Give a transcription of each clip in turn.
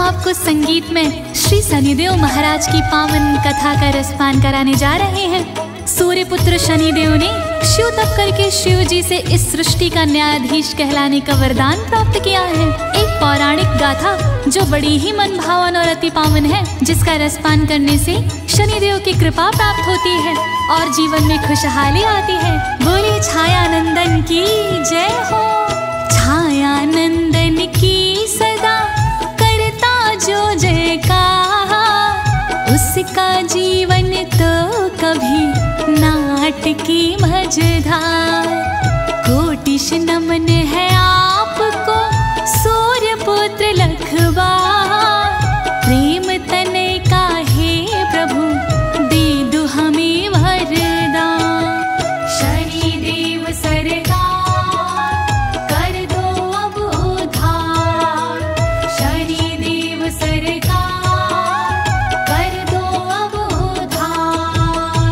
आपको संगीत में श्री शनिदेव महाराज की पावन कथा का रसपान कराने जा रहे हैं। सूर्यपुत्र शनिदेव ने शिव तप करके शिव जी से इस सृष्टि का न्यायाधीश कहलाने का वरदान प्राप्त किया है। एक पौराणिक गाथा जो बड़ी ही मन भावन और अति पावन है, जिसका रसपान करने से शनिदेव की कृपा प्राप्त होती है और जीवन में खुशहाली आती है। बोले छायानंदन की जय हो। छायानंदन की सदा करता जो जयकार, उसका जीवन तो कभी नाटकी मझधार। कोटिश नमन है आपको सूर्यपुत्र लखवार, प्रेम तनय का हे प्रभु दे दो हमें वरदान। शनिदेव सरकार कर दो अब उद्धार, शनिदेव सरकार कर दो अब उद्धार।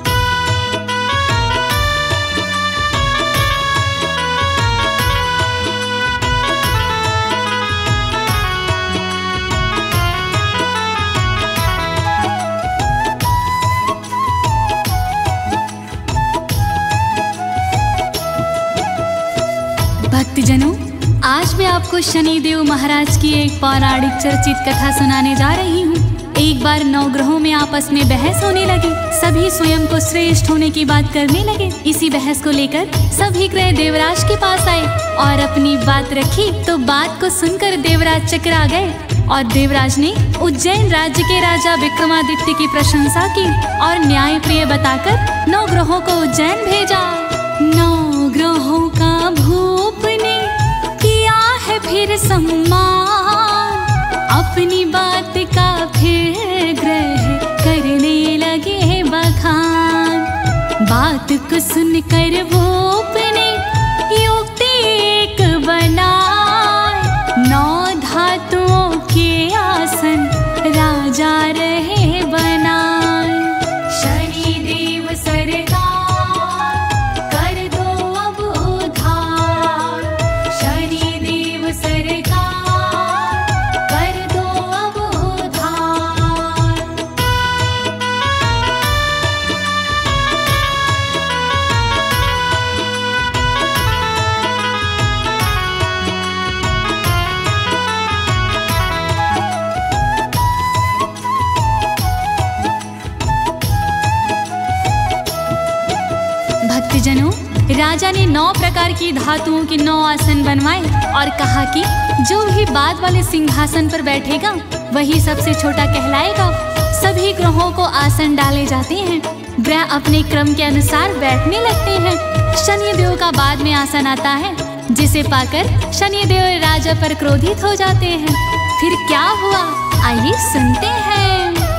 भक्तजनों, आज मैं आपको शनिदेव महाराज की एक पौराणिक चर्चित कथा सुनाने जा रही हूँ। एक बार 9 ग्रहों में आपस में बहस होने लगी। सभी स्वयं को श्रेष्ठ होने की बात करने लगे। इसी बहस को लेकर सभी ग्रह देवराज के पास आए और अपनी बात रखी तो बात को सुनकर देवराज चकरा गए और देवराज ने उज्जैन राज्य के राजा विक्रमादित्य की प्रशंसा की और न्याय प्रिय बताकर 9 ग्रहों को उज्जैन भेजा। 9 ग्रहों का भूप ने किया है फिर सम्मान, अपनी बात का फिर ग्रह करने लगे बखान। बात को सुनकर भूप ने युक्ति एक बनाए, 9 धातुओं के आसन राजा रहे बनाए। शनिदेव सरकार कर दो अब उद्धार, शनिदेव सरकार कर दो अब उद्धार। भक्तजनों, राजा ने 9 प्रकार की धातुओं के 9 आसन बनवाए और कहा कि जो भी बाद वाले सिंहासन पर बैठेगा वही सबसे छोटा कहलाएगा। सभी ग्रहों को आसन डाले जाते हैं। ग्रह अपने क्रम के अनुसार बैठने लगते हैं। शनिदेव का बाद में आसन आता है, जिसे पाकर शनिदेव राजा पर क्रोधित हो जाते हैं। फिर क्या हुआ, आइए सुनते हैं।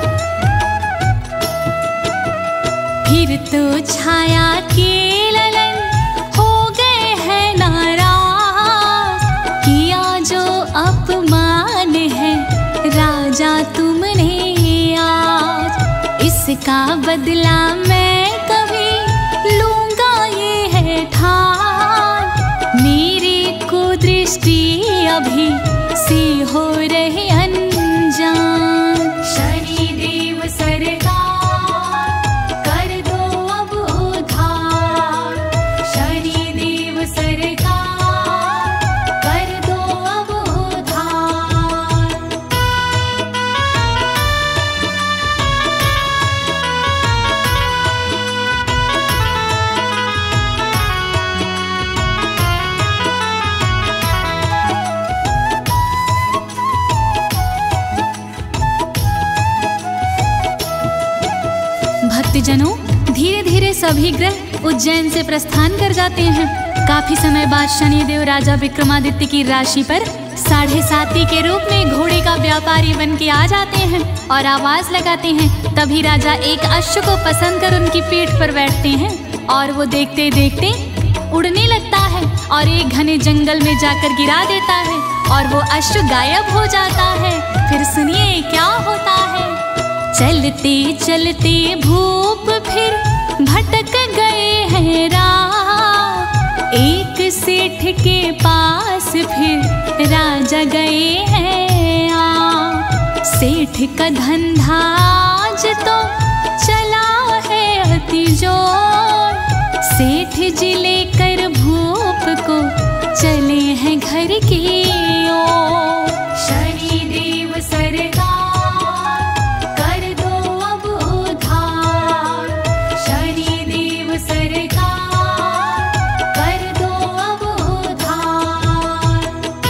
फिर तो छाया के ललन हो गए हैं नाराज, किया जो अपमान है राजा तुमने आज। इसका बदला मैं कभी लूंगा ये है ठान, मेरी कुदृष्टि अभी से हो रहे अनजान। शनिदेव सरकार भक्तजनों, धीरे धीरे सभी ग्रह उज्जैन से प्रस्थान कर जाते हैं। काफी समय बाद शनिदेव राजा विक्रमादित्य की राशि पर 7.5 के रूप में घोड़े का व्यापारी बन के आ जाते हैं और आवाज लगाते हैं। तभी राजा एक अश्व को पसंद कर उनकी पीठ पर बैठते हैं और वो देखते देखते उड़ने लगता है और एक घने जंगल में जाकर गिरा देता है और वो अश्व गायब हो जाता है। फिर सुनिए क्या होता है। चलते चलते भूप फिर भटक गए हैं राह, एक सेठ के पास फिर राजा गए हैं आ। सेठ का धंधा आज तो चला है अति जोर। सेठ जी लेकर भूप को चले हैं घर की ओर। शनिदेव सरकार कर दो अब उधार। शनिदेव सरकार कर दो अब उधार।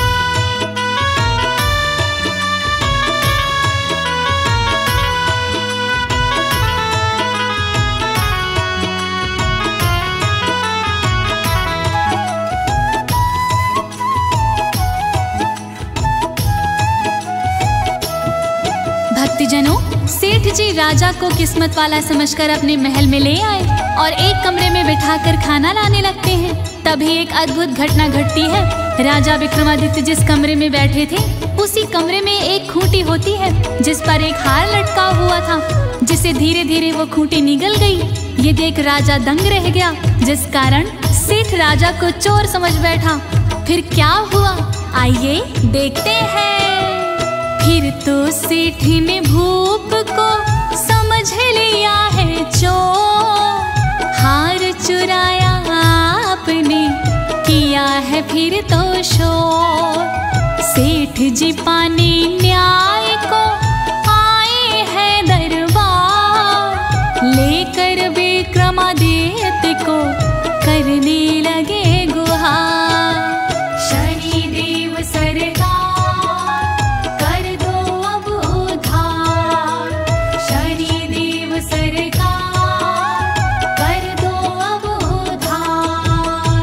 भक्तजनों, सेठ जी राजा को किस्मत वाला समझकर अपने महल में ले आए और एक कमरे में बिठाकर खाना लाने लगते हैं। तभी एक अद्भुत घटना घटती है। राजा विक्रमादित्य जिस कमरे में बैठे थे उसी कमरे में एक खूंटी होती है जिस पर एक हार लटका हुआ था, जिसे धीरे धीरे वो खूंटी निगल गई। ये देख राजा दंग रह गया, जिस कारण सेठ राजा को चोर समझ बैठा। फिर क्या हुआ, आइए देखते हैं। फिर तो सेठ ने भूप को समझ लिया है चोर। हार चुराया आपने, किया है फिर तो शोर। सेठ जी पाने न्याय को आए हैं दरबार। लेकर विक्रमादित्य को करने लगे गुहार। शनिदेव सरकार कर दो अब उधार। शनिदेव सरकार कर दो अब उधार।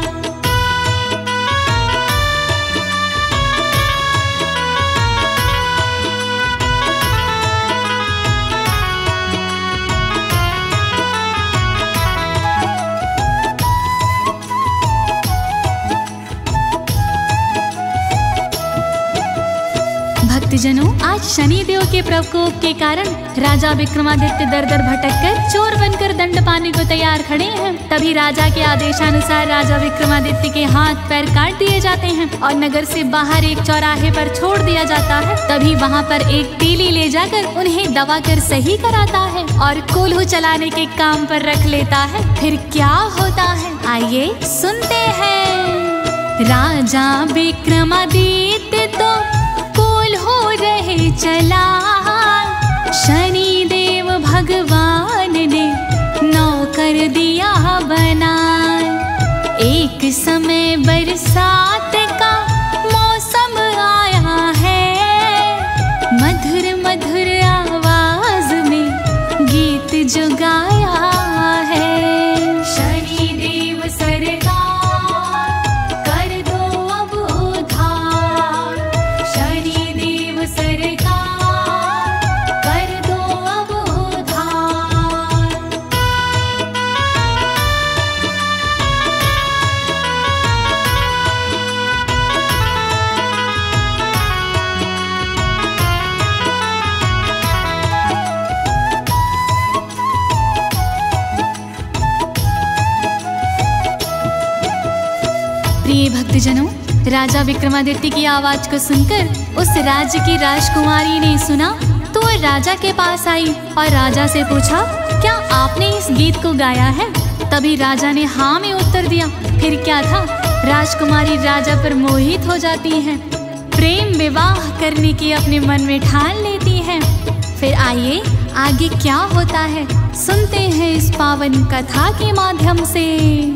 भक्तजनों, आज शनिदेव के प्रकोप के कारण राजा विक्रमादित्य दर दर भटककर चोर बनकर दंड पाने को तैयार खड़े हैं। तभी राजा के आदेशानुसार राजा विक्रमादित्य के हाथ पैर काट दिए जाते हैं और नगर से बाहर एक चौराहे पर छोड़ दिया जाता है। तभी वहाँ पर एक तेली ले जाकर उन्हें दबा कर सही कराता है और कोल्हू चलाने के काम पर रख लेता है। फिर क्या होता है, आइए सुनते हैं। राजा विक्रमादित्य तो हो रहे चला, शनिदेव भगवान ने नौकर दिया बना। एक समय बरसात का मौसम आया है। मधुर मधुर आवाज में गीत जो गाया है। शनिदेव सरकार कर दो अब उधार। शनिदेव सरकार कर दो अब उधार। प्रिय भक्तजनों, राजा विक्रमादित्य की आवाज को सुनकर उस राज्य की राजकुमारी ने सुना तो वह राजा के पास आई और राजा से पूछा, क्या आपने इस गीत को गाया है? तभी राजा ने हाँ में उत्तर दिया। फिर क्या था, राजकुमारी राजा पर मोहित हो जाती हैं, प्रेम विवाह करने की अपने मन में ठान लेती हैं। फिर आइए आगे क्या होता है सुनते हैं इस पावन कथा के माध्यम से।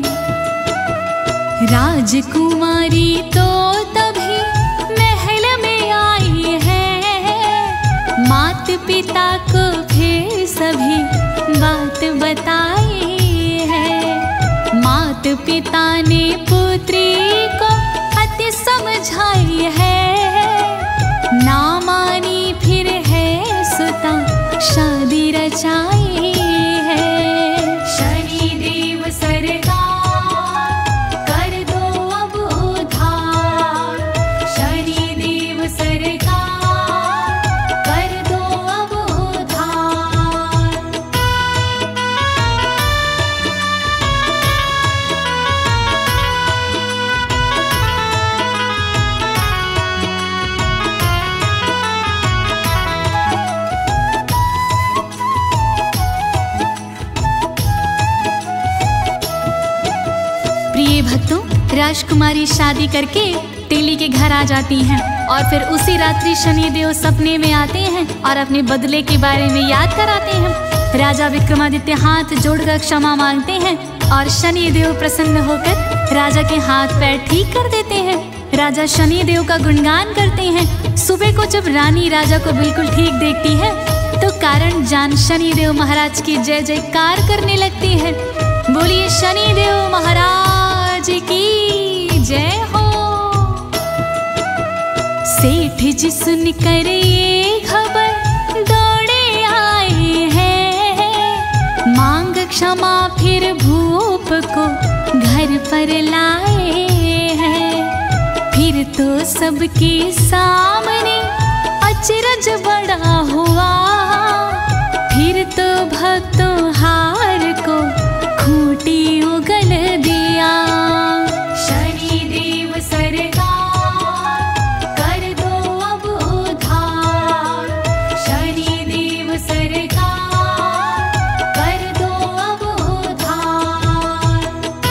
राजकुमारी तो तभी महल में आई है। माता पिता को फिर सभी बात बताई है। माता पिता ने पुत्री को अति समझाई है। ना मानी फिर है सुता शादी रचाई है। शनिदेव सरकार कर दो अब उधार। शनिदेव सरकार कर दो अब उधार। राजकुमारी शादी करके तेली के घर आ जाती हैं और फिर उसी रात्रि शनिदेव सपने में आते हैं और अपने बदले के बारे में याद कराते हैं। राजा विक्रमादित्य हाथ जोड़कर क्षमा मांगते हैं और शनिदेव प्रसन्न होकर राजा के हाथ पैर ठीक कर देते हैं। राजा शनिदेव का गुणगान करते हैं। सुबह को जब रानी राजा को बिल्कुल ठीक देखती है तो कारण जान शनिदेव महाराज की जय जयकार करने लगती है। बोलिए शनिदेव महाराज की जय हो। सेठ जी सुन कर ये खबर दौड़े आए हैं, मांग क्षमा फिर भूप को घर पर लाए हैं। फिर तो सबके सामने अचरज बड़ा हुआ, फिर तो भक्तों हार को खूंटी उगल दिया। शनिदेव सरकार कर दो अब उद्धार, शनिदेव सरकार कर दो अब उद्धार।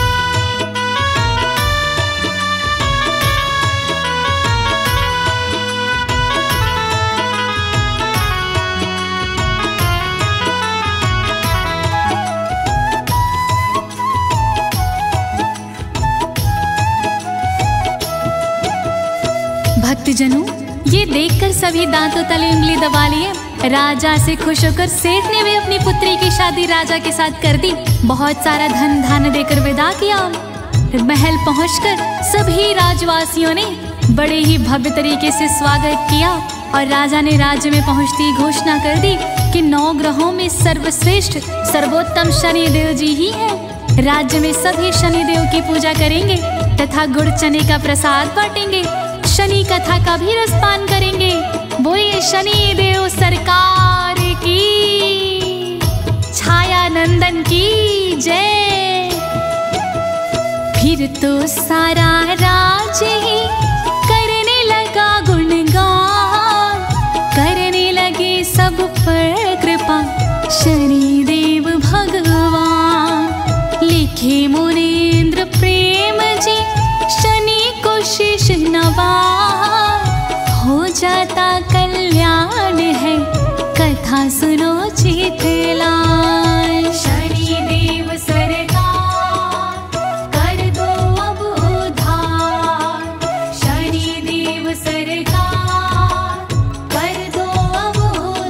भक्तजनों, ये देखकर सभी दांतों तले उंगली दबा लिए। राजा से खुश होकर सेठ ने भी अपनी पुत्री की शादी राजा के साथ कर दी। बहुत सारा धन धान्य देकर विदा किया। महल पहुंचकर सभी राजवासियों ने बड़े ही भव्य तरीके से स्वागत किया और राजा ने राज्य में पहुंचती घोषणा कर दी कि 9 ग्रहों में सर्वश्रेष्ठ सर्वोत्तम शनिदेव जी ही हैं। राज्य में सभी शनिदेव की पूजा करेंगे तथा गुड़ चने का प्रसाद बांटेंगे। शनि कथा का भी रसपान करेंगे। बोलिए शनिदेव सरकार की, छाया नंदन की जय। फिर तो सारा राज्य ही करने लगा गुणगान, करने लगे सब पर कृपा शनिदेव भगवान। लिखे मुनीन्द्र प्रेम जी शनि को शीश नवा, हो जाता कल्याण है कथा सुनो चितलाल। शनिदेव सरकार कर दो अब उद्धार, शनिदेव सरकार कर दो अब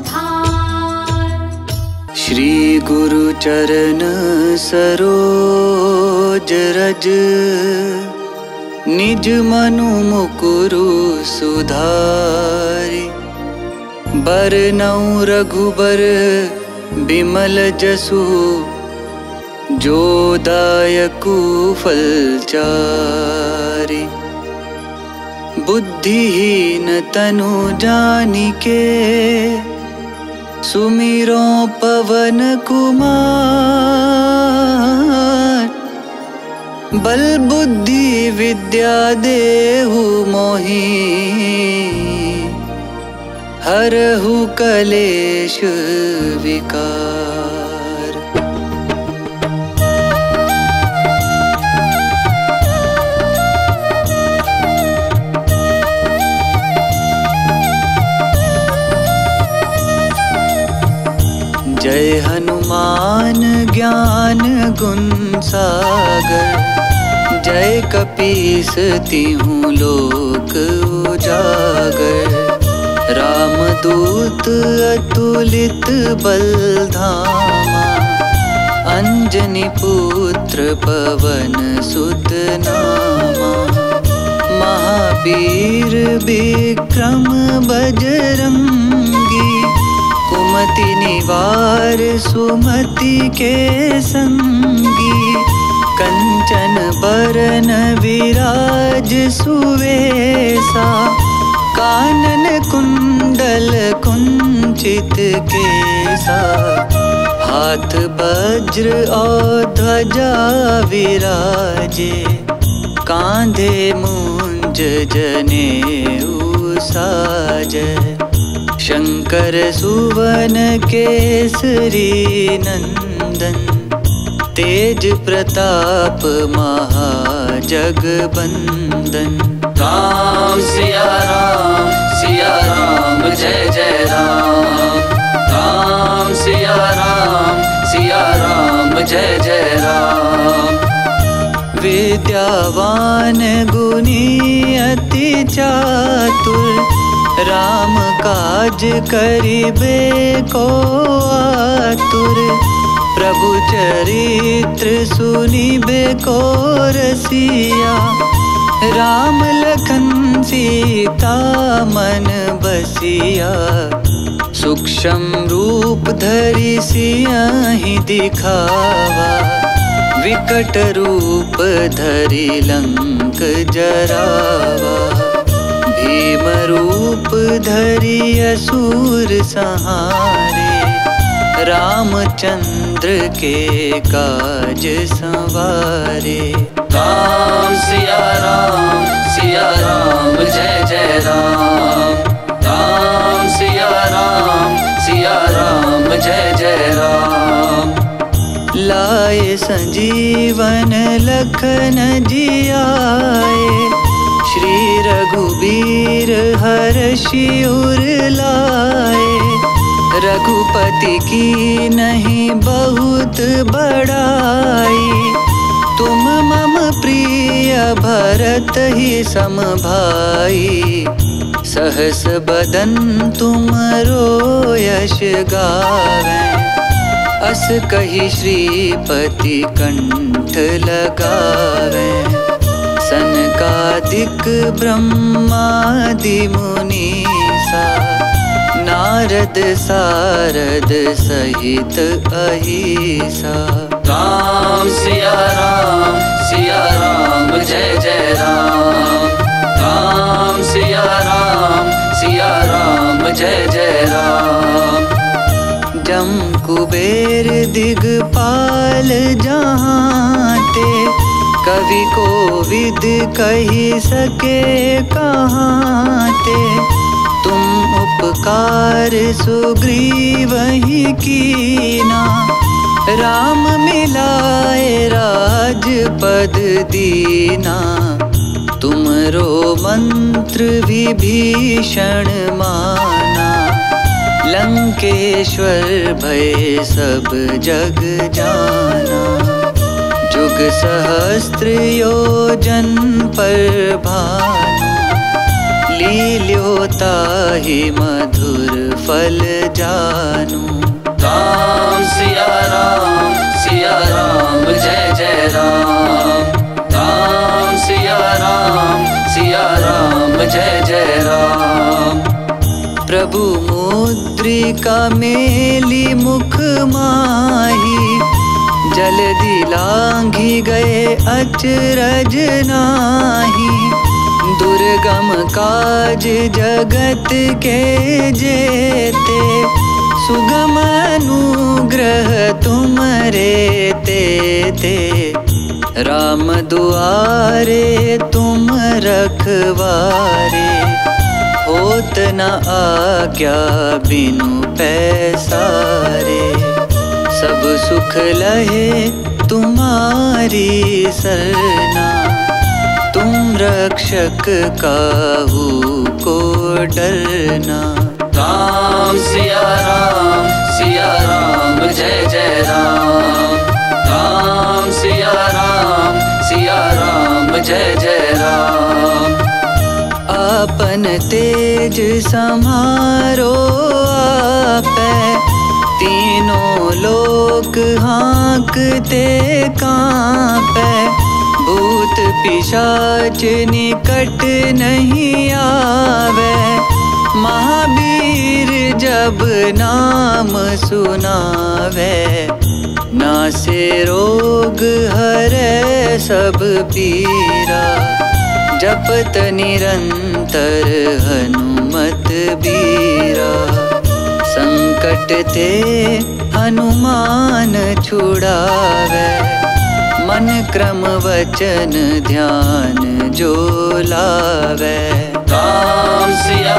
उद्धार। श्री गुरु चरण सरोज रज, निज मनु मुकुरु सुधारि। बरनउँ रघुबर बिमल जसु, जो दायकु फल चारि। बुद्धिहीन तनु जानिके, सुमिरो पवन कुमार। बल बुद्धि विद्या देहु मोहि, हरहु कलेश विकार। जय हनुमान ज्ञान गुण सागर, जय कपीस तिहुँ लोक उजागर। रामदूत अतुलित बल धामा, अंजनी पुत्र पवन सुत नामा। महावीर विक्रम बजरंगी, कुमति निवार सुमति के संगी। कंचन बरन विराज सुवेशा, कानन कुंडल कुंचित केसा। हाथ वज्र और ध्वजा विराजे, कांधे मूंज जनेऊ साजे। शंकर सुवन केसरी नंदन, तेज प्रताप महाजगबंदन। राम सिया राम जय जय राम। राम सिया राम जय जय राम। विद्यावान गुणी अति चातुर, राम काज करिबे को आतुर। प्रभु चरित्र सुनिबे को रसिया, राम लखन सीता मन बसिया। सूक्ष्म रूप धरि सियहि दिखावा, विकट रूप धरि लंक जरावा। भीम रूप धरि असुर संहारे, रामचंद्र के काज संवारे। राम सिया राम जय जय राम। राम सिया राम जय जय राम। लाए संजीवन लखन जियाए, श्री रघुबीर हर्षि उर लाए। रघुपति की नहीं बहुत बड़ाई, तुम मम प्रिय भरत ही सम भाई। सहस बदन तुमरो यश गावें, अस कहि श्रीपति कंठ लगावें। सनकादिक ब्रह्मादि मुनीसा, नारद सारद सहित अहिसा। राम सिया राम जय जय राम। राम सिया राम जय जय राम। जम कुबेर दिगपाल जहाँते, कवि कोविद कही सके कहाँते। तुम उपकार सुग्रीवहि कीना, राम मिलाए राजपद दीना। तुमरो मंत्र विभीषण माना, लंकेश्वर भय सब जग जाना। जुग सहस्त्र योजन पर भानु, लील्यो ताहि मधुर फल जानू। राम सिया राम जय जय राम। राम सिया राम जय जय राम। प्रभु मुद्रिका मेली मुख माही, जल्दी लांघी गए अचरज नाही। दुर्गम काज जगत के जेते, सुगम अनुग्रह तुमरे तेते। राम दुआरे तुम रखवारे, होत न आज्ञा बिनु पैसारे। सब सुख लहे तुम्हारी सरना, तुम रक्षक काहू को डरना। राम सिया राम जय जय राम। राम सिया राम जय जय राम। आपन तेज समारो आपै, तीनों लोक हाँकते कांपै। भूत पिशाच निकट नहीं आवे, महावीर जब नाम सुनावे। नासे रोग हरै सब पीरा, जपत निरंतर हनुमत बीरा। संकट ते हनुमान छुड़ावे, मन क्रम वचन ध्यान जो लावे। राम सिया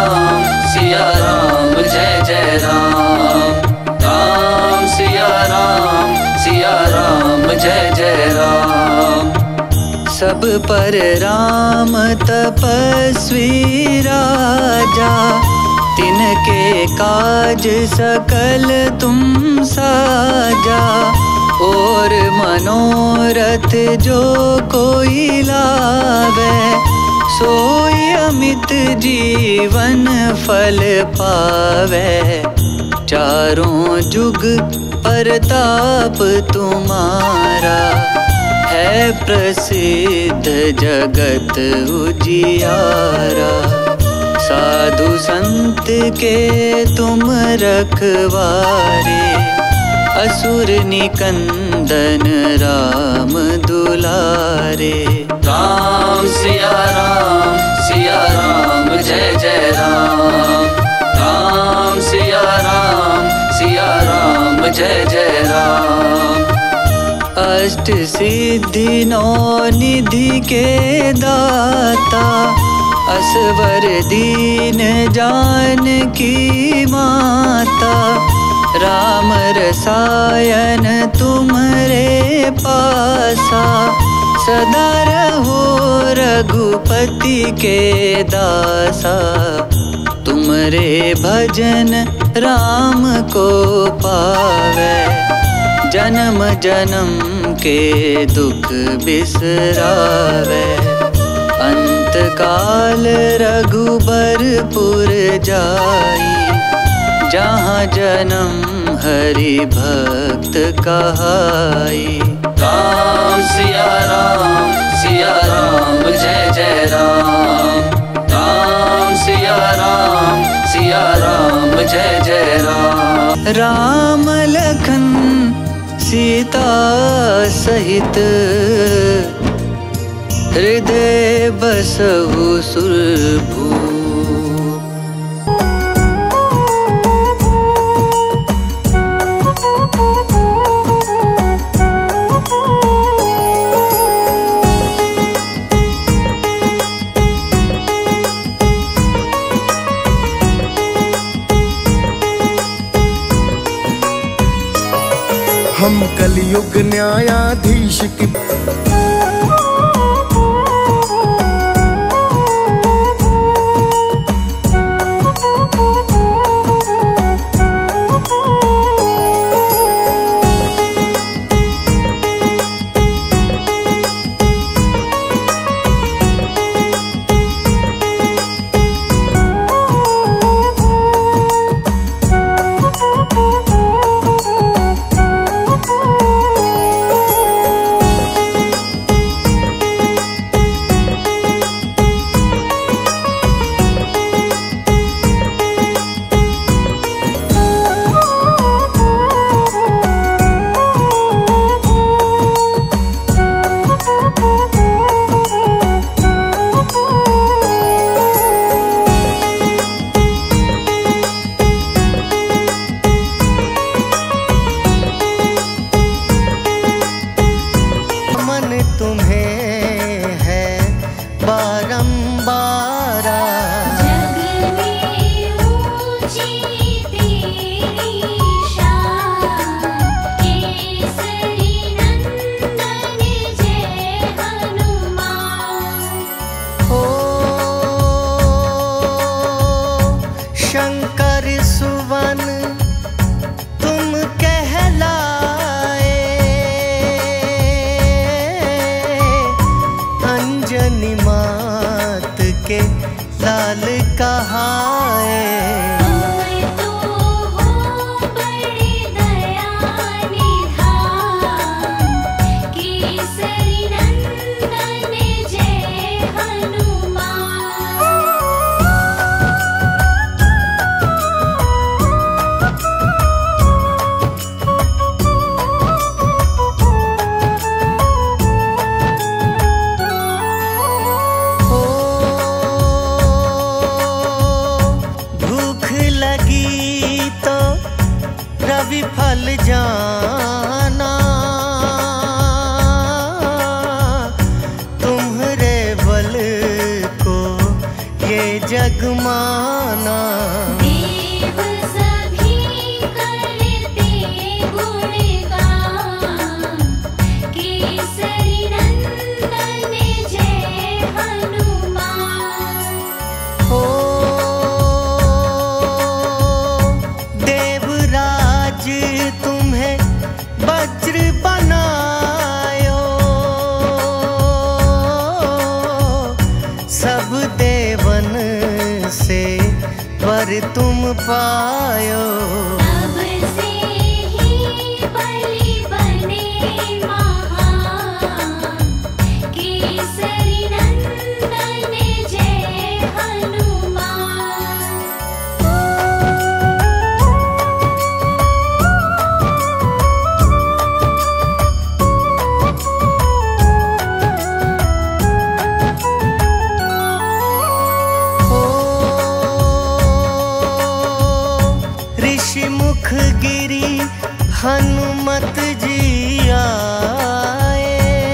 राम जय जय राम। राम सिया राम सब पर राम तपस्वी राजा, तिनके काज सकल तुम साजा। और मनोरथ जो कोई लावे, सोई अमित जीवन फल पावे। चारों जुग परताप तुम्हारा, है प्रसिद्ध जगत उजियारा। साधु संत के तुम रखवारे, असुर निकंदन राम दुलारे। राम सिया राम जय जय राम। राम सिया राम जय जय राम। अष्ट सिद्धि नौ निधि के दाता, असवर दीन जानकी माता। राम रसायन तुम्हारे पासा, सदा रहो रघुपति के दासा। तुमरे भजन राम को पावे, जन्म जन्म के दुख बिसरावे। अंत काल रघुबरपुर जाई, जहाँ जन्म हरि भक्त कहाई। राम सिया राम जय जय राम। राम सिया राम जय जय राम। राम लखन सीता सहित, हृदय बसहु सुरभू। हम कलयुग न्यायाधीश की वज्र बनायो, सब देवन से वर तुम पायो। तब से ही बलि बने महान, केसरी नंदन जय हनुमान। मुख गिरी हनुमत जी आए,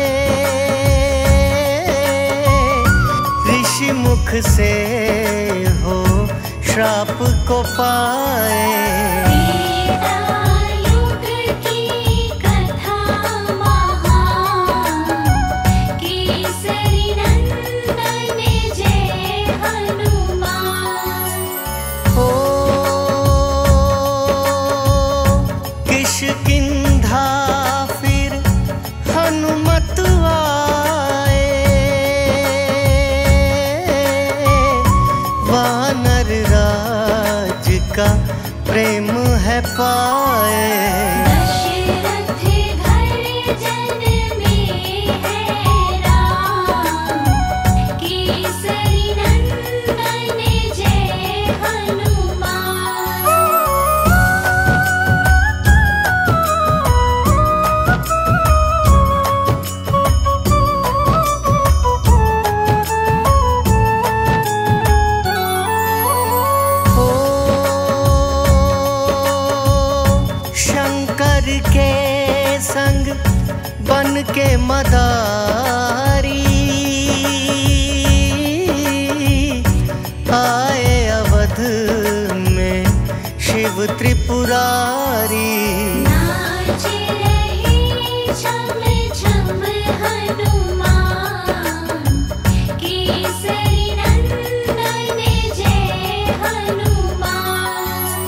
ऋषि मुख से हो श्राप को पाए। किष्किंधा फिर हनुमत आए, वानर राज का प्रेम है पाए। के संग बन के मदारी आए अवध में शिव त्रिपुरारी। नाच रहे छम छम हनुमान, केसरी नंदन जय हनुमान।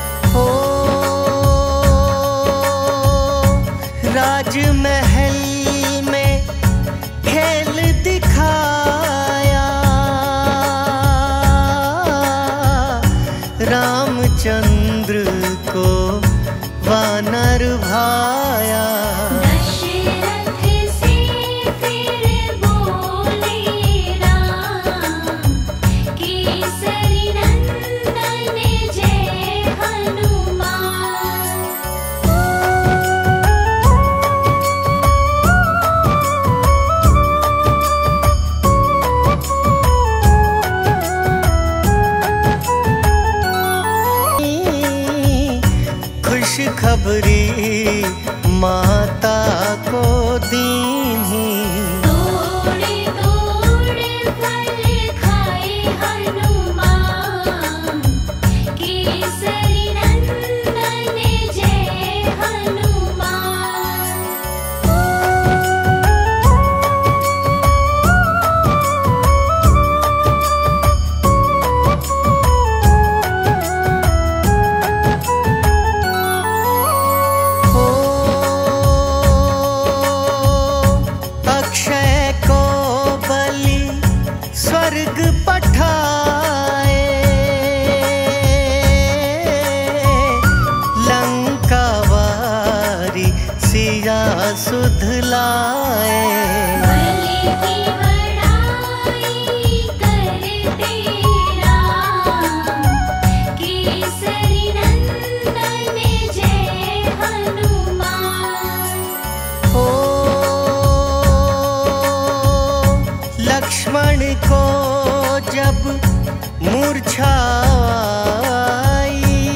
राजमहल में खेल दिखाया, रामचंद्र को वानर भाया। दशरथ से फिर बोले राम, केसरी नंदन जय हनुमान। खुशखबरी माता को दीन्ही, तोड़े तोड़े फल खाए हनुमान, केसरी नंदन जय हनुमान। स्वर्ग पठाए, लंका वारी सिया सुध लाए। बलि की बड़ाई करते राम, केसरी नंदन जय हनुमान। लक्ष्मण को जब मूर्छा आई,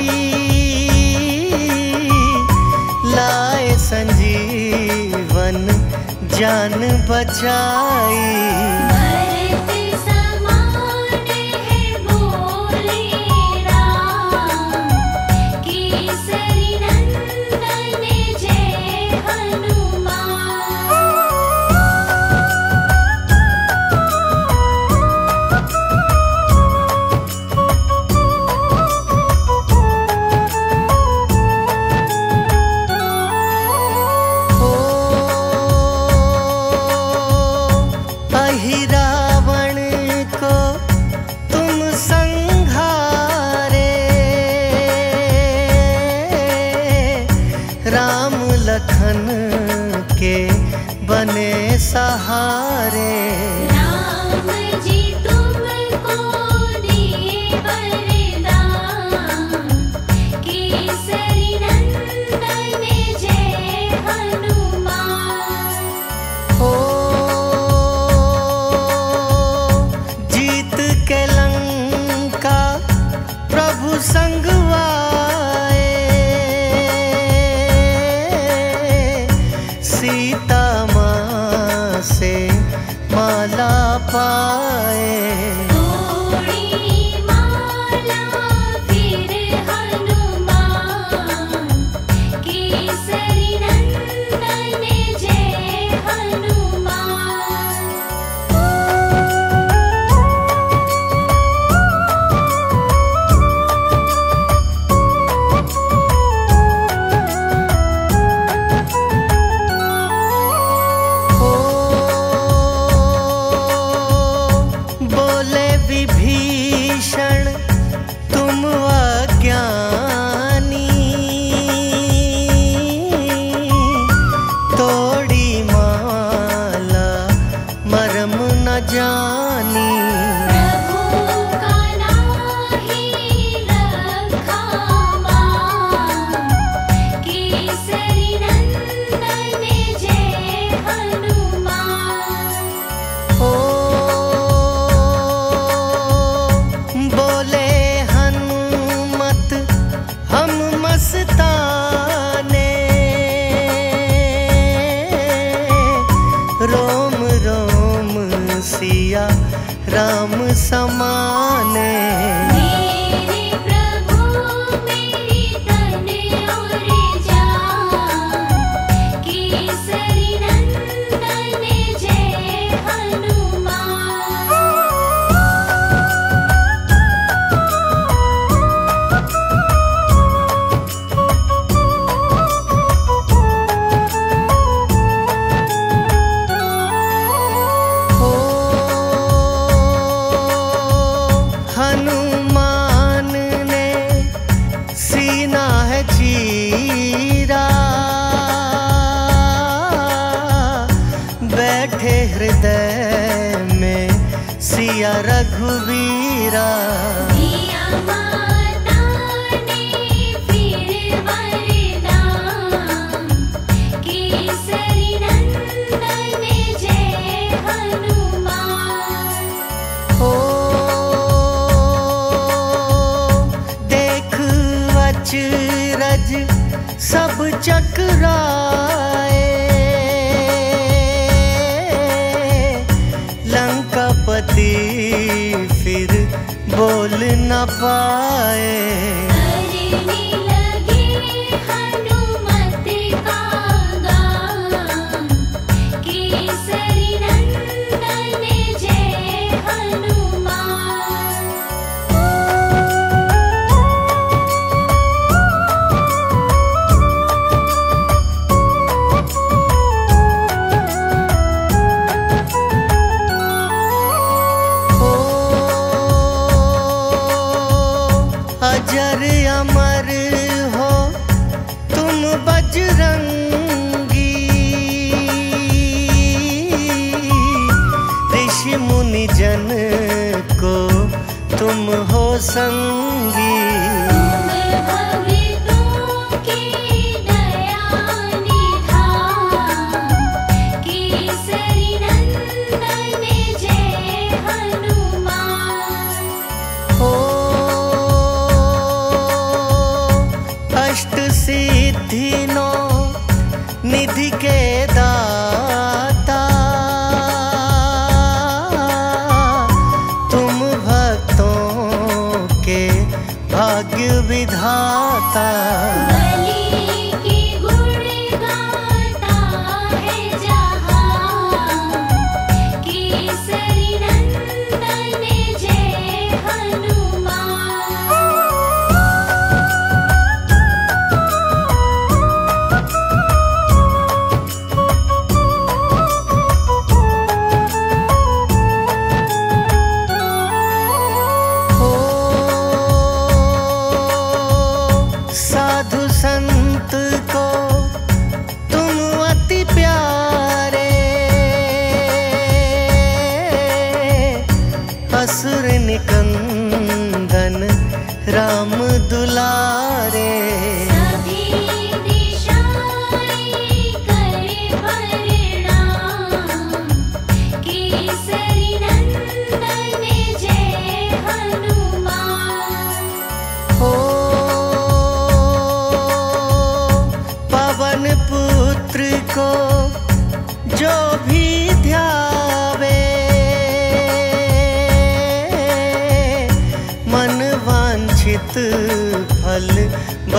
लाए संजीवन जान बचाई। भरत समान है बोले राम, केसरी नंदन जय हनुमान। लखन के बने सहारे। राम जी तुमको दिए वरदान, केसरी नंदन जय हनुमान। ओ जीत के लंका प्रभु संगवाए, सीता माँ से माला पाए। तोड़ी माला फिर हनुमान, केसरी नंदन जय हनुमान। ओ बोले विभीषण तुम अज्ञानी, तोड़ी माला मर्म न जानी। प्रभु का नाहि रखा मान, केसरी नंदन जय हनुमान। ओ बोले हनुमत हम मस्ताने, रोम रोम सिया राम समाने। मेरे प्रभु मेरी तन और जान, केसरी नंदन जय हनुमान। ओ हनुमान ने सीना है चीरा, बैठे हृदय में सिया रघुवीरा। दिया माता ने फिर वरदान, केसरी नंदन जय हनुमान। ओ देख अचरज सब चकराए, लंकापति फिर बोल न पाए। करने लगे हनुमत का गान, केसरी नंदन जय हनुमान। ओ अजर अमर हो तुम बजरंगी, ऋषि मुनि जन को तुम हो संगी। भक्तों की दया निधान, केसरी नंदन जय हनुमान। ओ अष्ट सिद्धि नो निधि के दाता, तुम भक्तों के भाग्य विधाता। बलि के गुण गाता है जहान, केसरी नंदन जय हनुमान।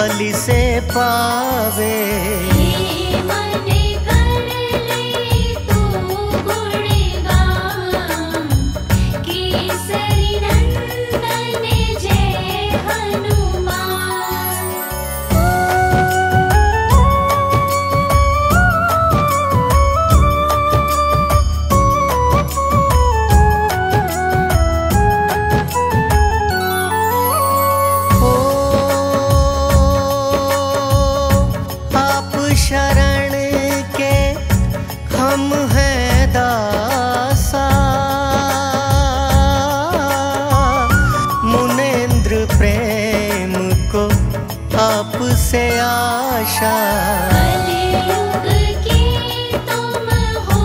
बलि से पावे। मन कर ले तू गुणगान, केसरी नंदन जय हनुमान। शरण के हम हैं दासा, मुनेन्द्र प्रेम को आपसे आशा। कलियुग के तुम हो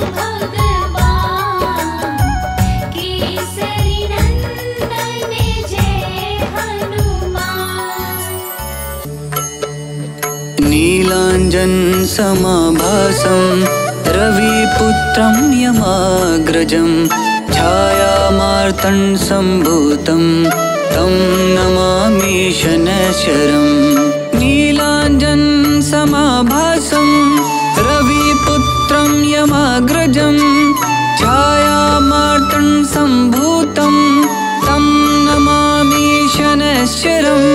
भगवान, केसरी नंदन जय हनुमान। नीलांजन समाभासं रविपुत्रं यमाग्रजं, छायामार्तण्ड सम्भूतं तं नमामि शनैश्चरम्। नीलांजन समाभासं रविपुत्रं यमाग्रजं, छायामार्तण्ड सम्भूतं तं नमामि शनैश्चरम्।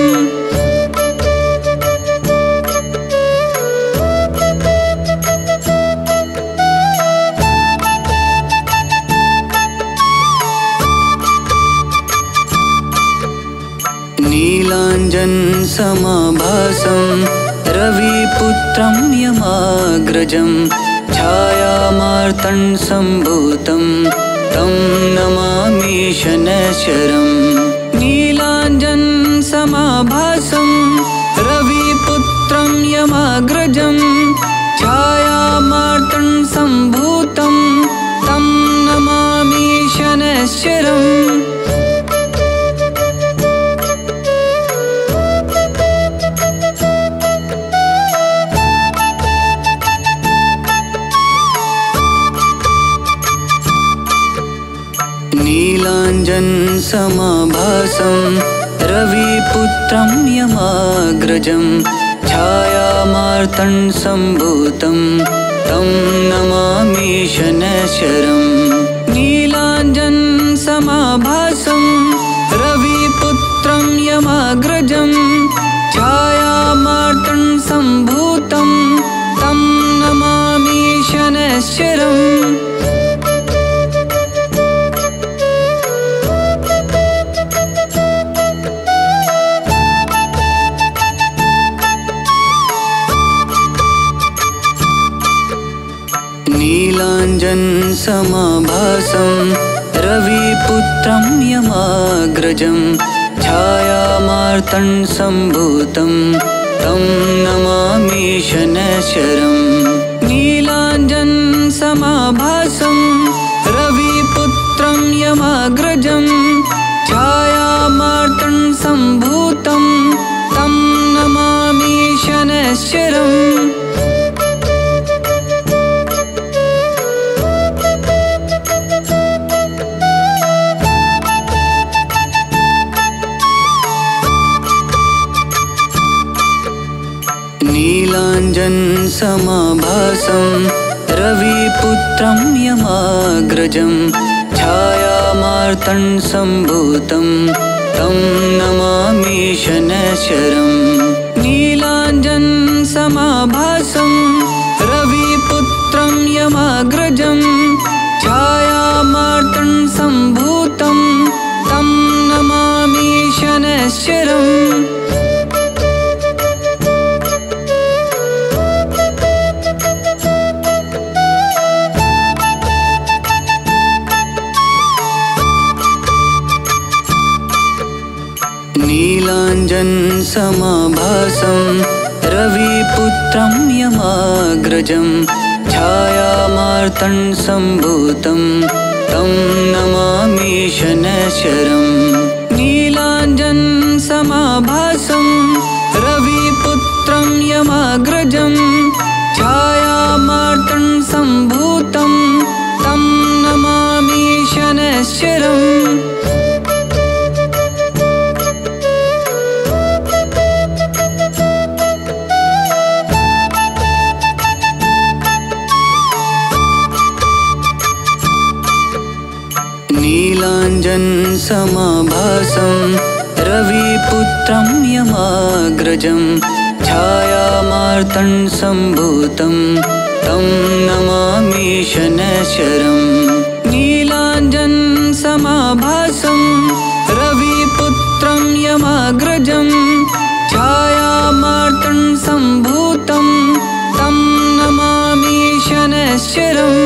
नीलांजन समाभासं रविपुत्रं यमाग्रजं, छायामार्तण्ड सम्भूतं तं नमामि शनैश्चरम्। नीलांजन समाभासं रविपुत्रं यमाग्रजं, छायामार्तण्ड सम्भूतं तं नमामि शनैश्चरम्। नीलांजन समाभासं रविपुत्रं यमाग्रजं, छायामार्तण्ड सम्भूतं तं नमामि शनैश्चरम्। नीलांजन समाभासं रविपुत्रं यमाग्रजं, छायामार्तण्ड सम्भूतं तं नमामि शनैश्चरम्। नीलांजन समाभासं रविपुत्रं यमाग्रजं, छायामार्तण्ड सम्भूतं तं नमामि शनैश्चरम्। नीलांजन समाभासं रविपुत्रं यमाग्रजं, छायामार्तण्ड सम्भूतं तं नमामि शनैश्चरम्। नीलांजन समाभासं रविपुत्रं यमाग्रजं, छायामार्तण्ड सम्भूतं तं नमामि शनैश्चरम्। नीलांजन समाभासं रविपुत्रं यमाग्रजं, छायामार्तण्ड सम्भूतं तं नमामि शनैश्चरम्। नीलांजन समाभासं रविपुत्रं यमाग्रजं, छायामार्तण्ड सम्भूतं तं नमामि शनैश्चरम्। नीलांजन समाभासं रविपुत्रं यमाग्रजं, छायामार्तण्ड सम्भूतं तं नमामि शनैश्चरम्। नीलाञ्जन समाभासं रविपुत्रं यमाग्रजं छायामार्तं सम्भूतं तं नमामि शनैश्चरम् नीलाञ्जन समाभासं रविपुत्रं यमाग्रजं छायामार्तं सम्भूतं तं नमामि शनैश्चरम्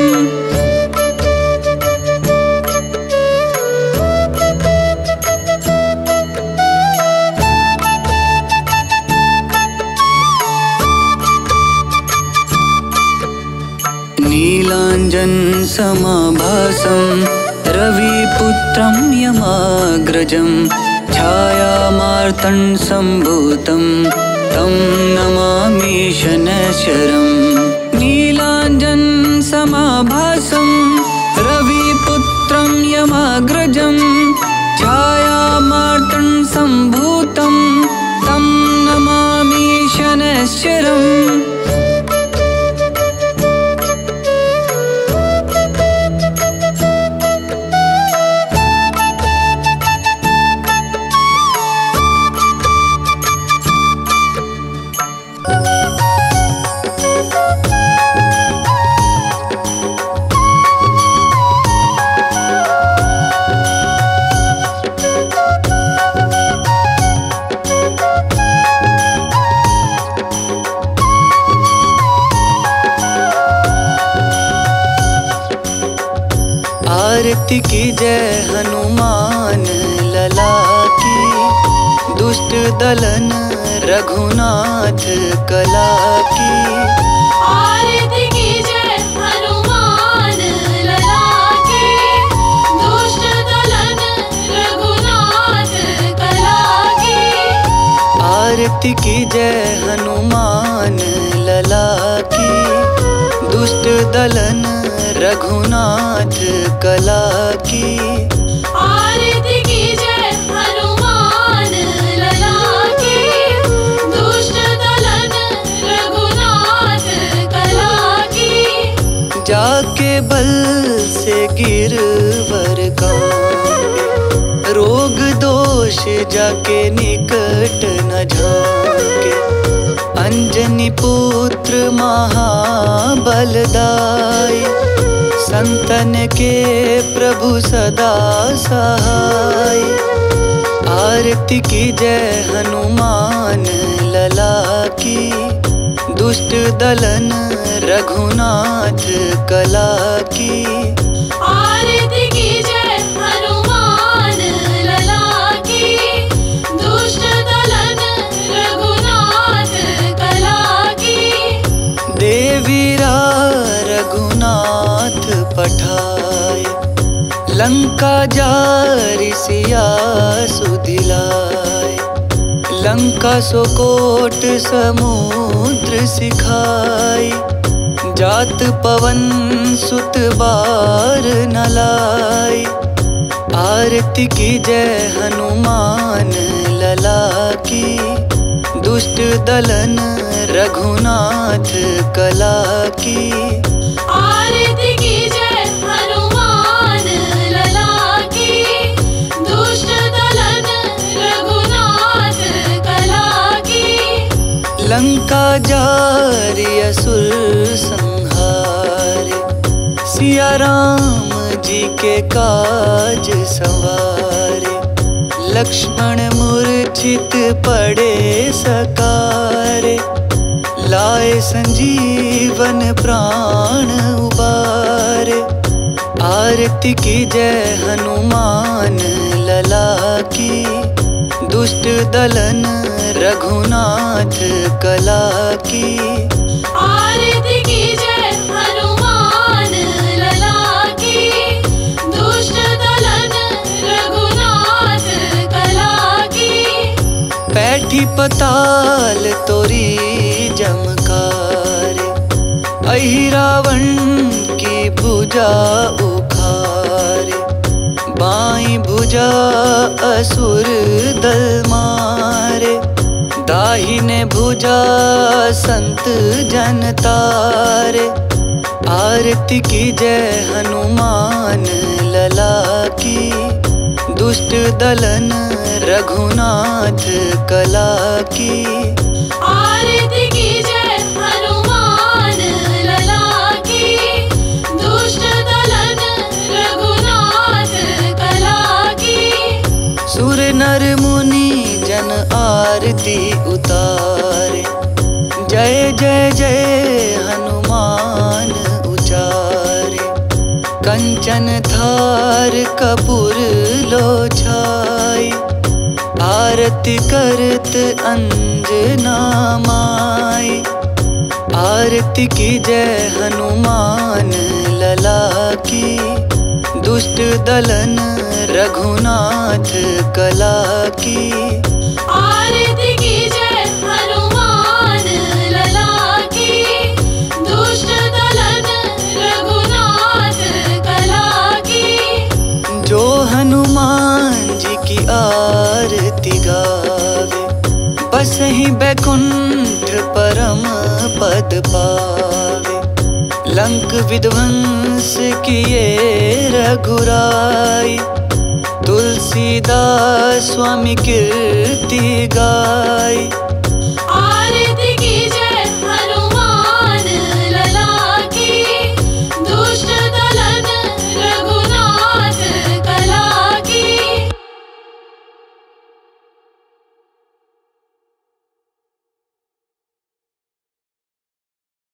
नीलाञ्जन समाभासं रविपुत्रं यमाग्रजं छायामार्तं सम्भूतं तं नमामि शनैश्चरम् नीलाञ्जन समाभासं रविपुत्रं यमाग्रजं छायामार्तं सम्भूतं तं नमामि शनैश्चरम् आरती की जय हनुमान लला की दुष्ट दलन रघुनाथ कला की आरती की जय हनुमान लला की दुष्ट दलन रघुनाथ कला की आरती की जय हनुमान लला की दुष्ट दलन रघुनाथ कला की आरती की जय हनुमान लला की दुष्ट दलन रघुनाथ कला की जाके बल से गिरवर कांपे रोग दोष जाके निकट न झांके अंजनी पुत्र महाबलदाई संतन के प्रभु सदा सहाय आरती की जय हनुमान लला की दुष्ट दलन रघुनाथ कला की आरती की जय हनुमान लला की दुष्ट दलन रघुनाथ कला की देवीरा रघुनाथ पठाय लंका जारि सिया सुदिलाय लंका सोकोट समुद्र सिखाय जात पवन सुत बार न लाय आरती की जय हनुमान लला की दुष्ट दलन रघुनाथ कला की आरती की जय हनुमान लला की दुष्ट दलन रघुनाथ कला की लंका जारि असुर संहार सिया राम जी के काज संवारे लक्ष्मण मूर्छित पड़े सकारे लाए संजीवन प्राण उबारे आरती की जय हनुमान लला की दुष्ट दलन रघुनाथ कला की आरती की जय हनुमान लला की दुष्ट दलन रघुनाथ कला की पैठी पताल तोरी जमकार अहि रावण की भुजा उखारे बाई भुजा असुर दल मारे दाहिने भुजा संत जन तारे आरती की जय हनुमान लला की दुष्ट दलन रघुनाथ कला की। आरती कीजय हनुमान लला की, दुष्ट दलन रघुनाथ कला की। सुर नर मुनि जन आरती उतारे, जय जय जय हनुमान उचारे। कंचन थार कपूर लोछाई, आरती करत अंजना माई। आरती की जय हनुमान लला की, दुष्ट दलन रघुनाथ कला की। आरती कीजय हनुमान लला की, दुष्ट दलन रघुनाथ कला की। जो हनुमान जी की आरती गावे, बस ही बैकुंठ परम पद पावे। लंक विध्वंस किए रघुराई, तुलसीदास स्वामी कीर्ति गाई।